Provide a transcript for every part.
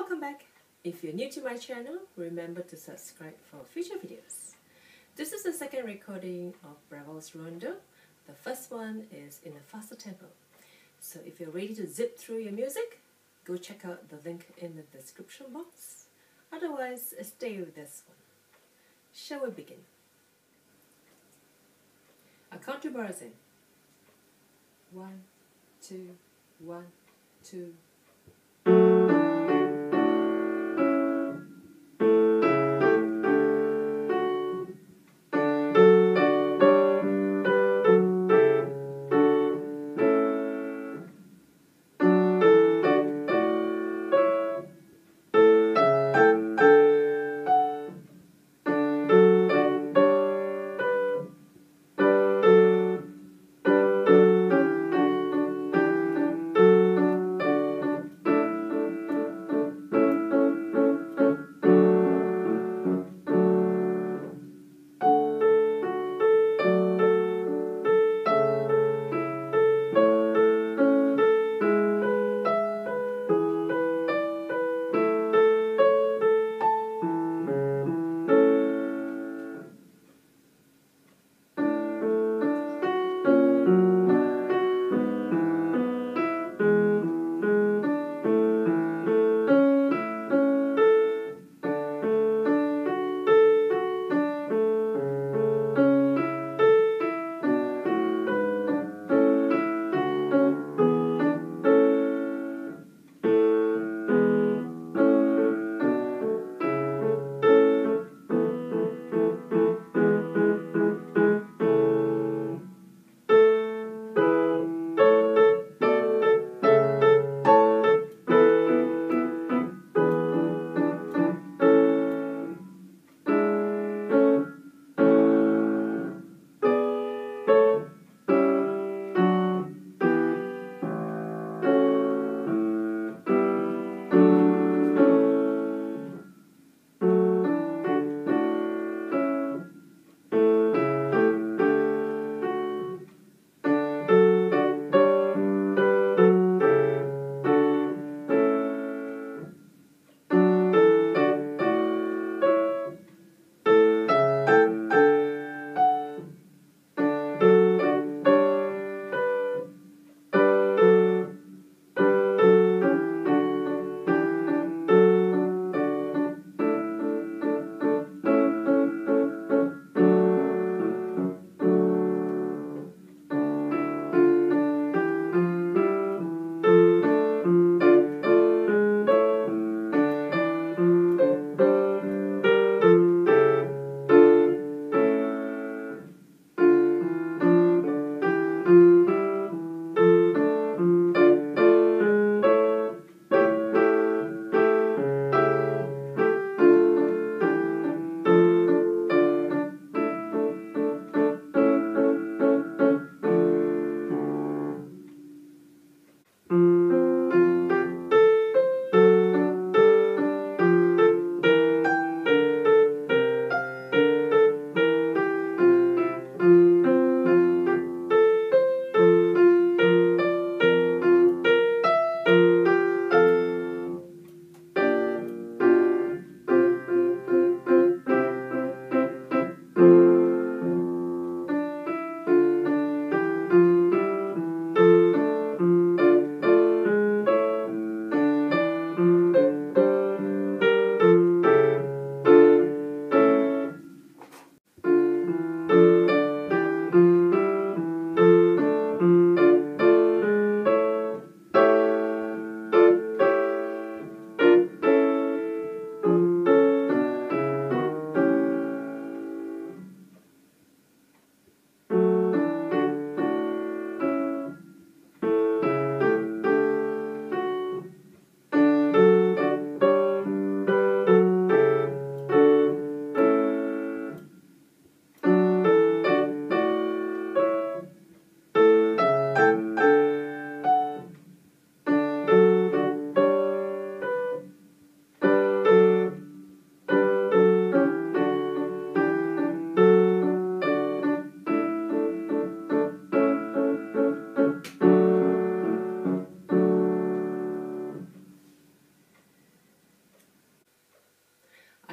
Welcome back. If you're new to my channel, remember to subscribe for future videos. This is the second recording of Bréval's Rondo. The first one is in a faster tempo. So if you're ready to zip through your music, go check out the link in the description box. Otherwise, stay with this one. Shall we begin? I'll count 2 bars in. 1, 2, 1, 2.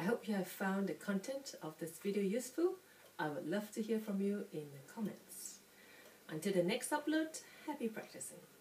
hope you have found the content of this video useful. I would love to hear from you in the comments. Until the next upload, happy practicing.